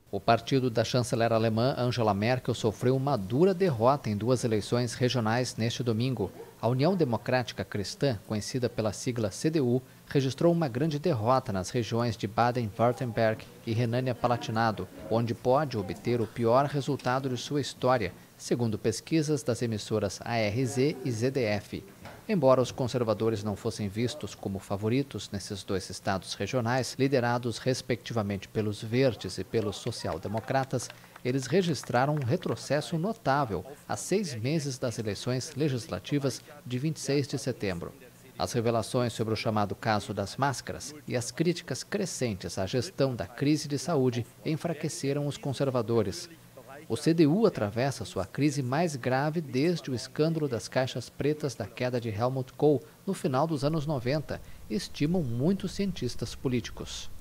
O partido da chanceler alemã Angela Merkel sofreu uma dura derrota em duas eleições regionais neste domingo. A União Democrática Cristã, conhecida pela sigla CDU, registrou uma grande derrota nas regiões de Baden-Württemberg e Renânia-Palatinado, onde pode obter o pior resultado de sua história, segundo pesquisas das emissoras ARZ e ZDF. Embora os conservadores não fossem vistos como favoritos nesses dois estados regionais, liderados respectivamente pelos verdes e pelos social-democratas, eles registraram um retrocesso notável a 6 meses das eleições legislativas de 26 de setembro. As revelações sobre o chamado caso das máscaras e as críticas crescentes à gestão da crise de saúde enfraqueceram os conservadores. O CDU atravessa sua crise mais grave desde o escândalo das caixas pretas da queda de Helmut Kohl no final dos anos 90, estimam muitos cientistas políticos.